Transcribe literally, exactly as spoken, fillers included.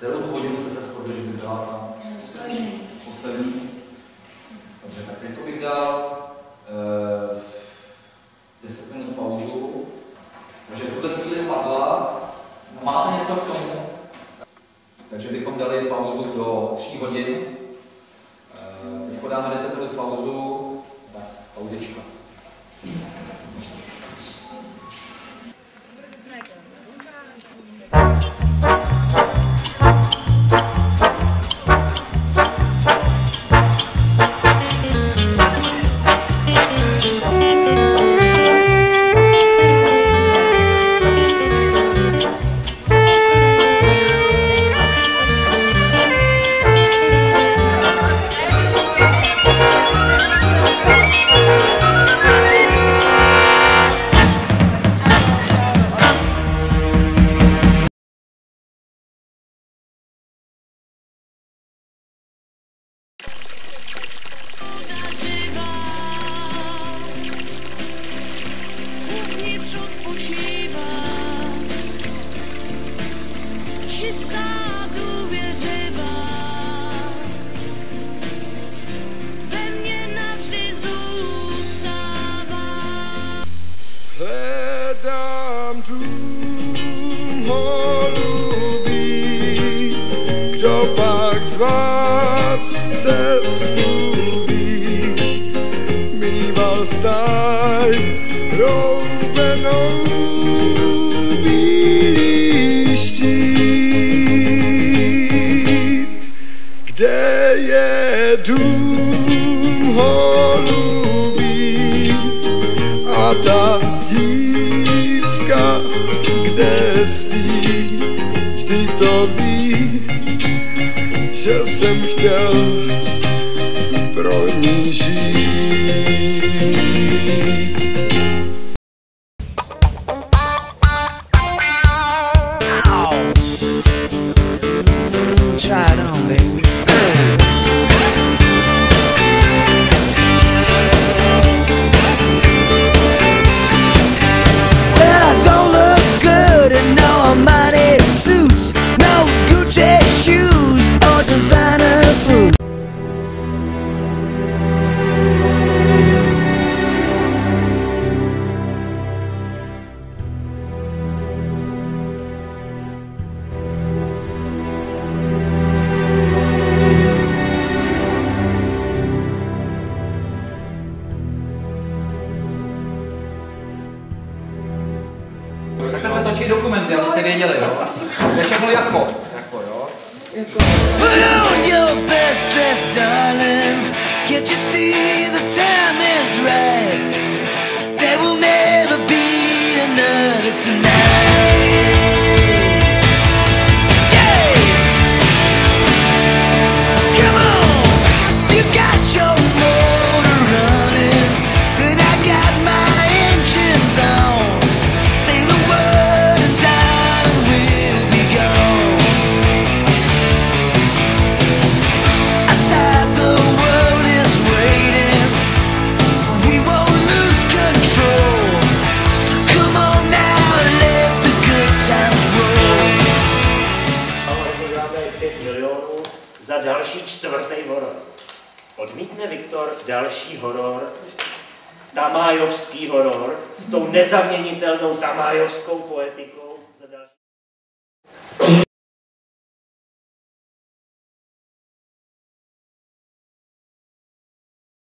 Kterou tu hodinu jste se shodli, že by byla ta poslední? Dobře, tak teď bych dal uh, deset minut pauzu. Takže v tuhle chvíli padla. No, máte něco k tomu? Takže bychom dali pauzu do tří hodin. Uh, teď dáme deset minut pauzu. Tak, pauzička. Hledám dům holubý, kdo pak z vás cestu ví, mýval stáj roubenou bílý štít, kde je dům holubý a ta dívka, kde spí, vždy to ví, že jsem chtěl pro ní žít. Try it on, baby. Takhle se točí dokumenty, abyste věděli, jo? To je všechno jako. Jako, jo? Put on your best dress, darling. Can't you see the time is right? There will never be another tonight. Yeah! Come on! You got your motor running, then I got my engines on. Say the word and darling, we'll be gone. Outside the world is waiting, we won't lose control. So come on now and let the good times roll. Dáme pět milionů za další čtvrtý horor. Odmítne Viktor další horor, tamájovský horor, s tou nezaměnitelnou tamájovskou poetikou.